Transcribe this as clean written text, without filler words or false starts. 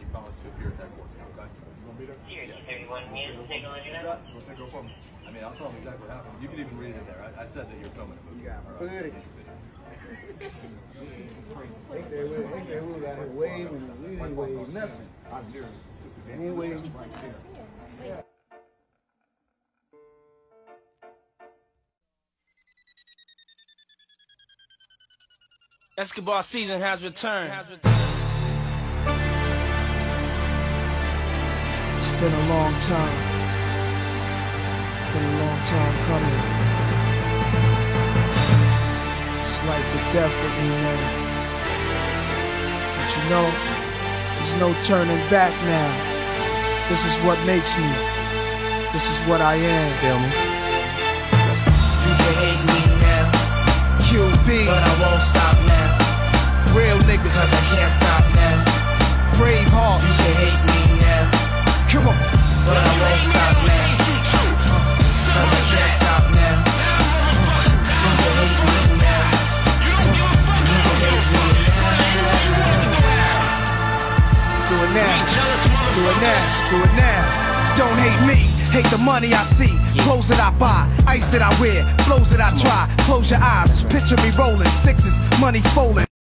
promise to appear at that court, okay? You gonna be there? Yes. 31 minutes. Take on it. We'll take over for me. I mean, I'll tell them exactly what happened. You can even read it in there. I said that you're filming a movie. You got footage. They said we was out here waving, we didn't wave nothing. We ain't waving. Escobar season has returned. It's been a long time. Been a long time coming. It's life or death with me, man. But you know, there's no turning back now. This is what makes me. This is what I am. Feel me? You can hate me now. QB, But I won't stop now. real niggas, Cause I can't stop now. brave hearts. You can hate me now. Come on. But I won't stop now. Cause I can't stop now. You can hate me now. You can hate me now. Do it now. Do it now. Do it now. Don't hate me. Hate the money I see. Clothes that I buy. Ice that I wear. Flows that I try. Close your eyes. Picture me rolling. Sixes. Money folding.